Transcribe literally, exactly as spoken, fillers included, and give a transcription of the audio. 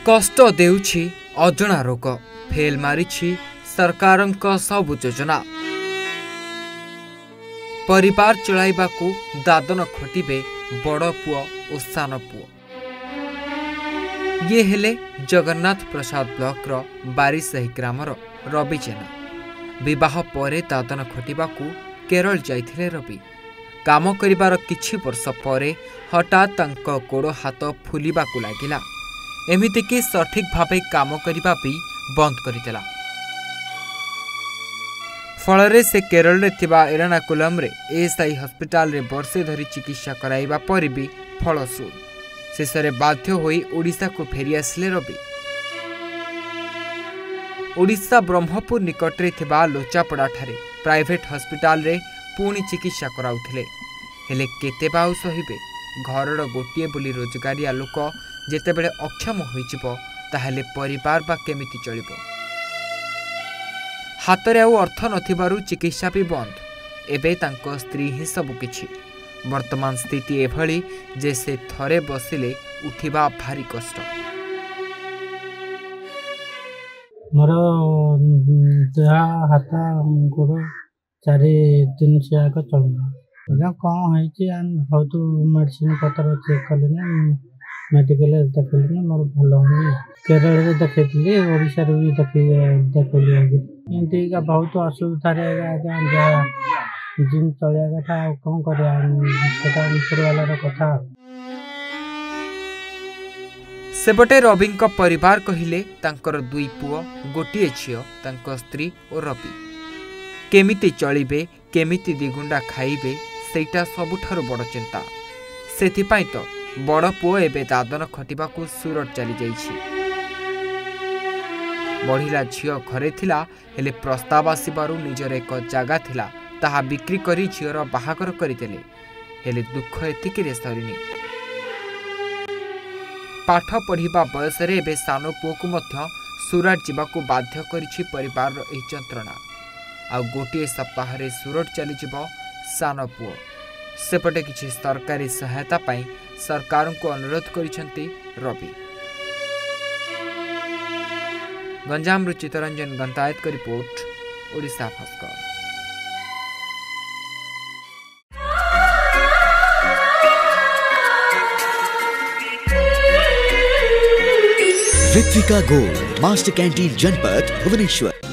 कष्ट देउछि अजଣା रोग फेल मारिछि सरकारक सबु योजना। परिवार चलाइबाकू दादन खटिबे बड़ पुओ और सान पुओ। ये हेले जगन्नाथ प्रसाद ब्लॉक बारिसाही ग्रामर रवि जेना। विवाह परे दादन खटिबाकू केरल जाइथिले रवि। काम करिबार किछि वर्ष परे हठात तांको गोड़ हाथ फुलिबाकू लागिला। एमितिकी सठिक भावे काम करिबा भी बंद करदेला। फलरे से केरल रे थिबा एरानाकुलम रे एएसआई हॉस्पिटल रे वर्षे धरी चिकित्सा कराइबा पर भी फलशूल। शेषरे बाध्य होई ओडिशा को फेरी आसिले रवि। ओडिशा ब्रह्मपुर निकट रे थिबा लोचापड़ा ठारे प्राइवेट हॉस्पिटल रे पुणी चिकित्सा कराउथिले। हेले केते बाउ सहिबे। घरर गोटिए बोली रोजगारिया लोक जेतेबेले अक्षम होइजिबो ताहेले परिवार बा केमिति चलिबो। हातरे आउ अर्थ नथिबारु चिकित्सा भी बंद। एबे तांको स्त्री ही सबु किछि। वर्तमान स्थिति एभली जे से थरे बसिले उठिबा भारी कष्ट। मोर देह हाथ गोड़ चारि दिन से आगे चलना कौन है बहुत मेडिसिन पतर चेक कले मेडिकल देखली मोर भल होनी। केरल देखी ओडिशा भी देखी देखली एमती बहुत असुविधा जिन चलिया कथा कौन कर कथा। सेपटे रविंक परिवार कहिले तांकर दुई पुओ गोटिए झियो तांको स्त्री और रवि। केमिति चलिबे केमिति दिगुंडा खाइबे सेटा सबुठारु बड़ चिंता। सेथिपाई तो बड़ पुओ एबे दादन खटिबाकू सुरत चली जाइछि। बढ़िला झियो घरे थिला हेले प्रस्ताव आसिबारु निजर एक जागा थिला ताहा बिक्री करी झियोर बाहागर करिदेले। हेले दुख एतिकी रे सरिनी। पाठ पढ़िबा बयस रे एबे सानो पुओकू मध्य सुरत जिबाकू बाध्य करिछि परिवार रो एही जंत्रणा। आ गोटे सप्ताह रे सुरत चली जिवो सानो पुओ। सेपटे किछि सरकारी सहायता पाई सरकार को अनुरोध करिसेंती रवि। गंजाम रु चितरंजन गंतायत का report, Odisha Bhaskar. Ritwika gold master canteen जनपद भुवनेश्वर।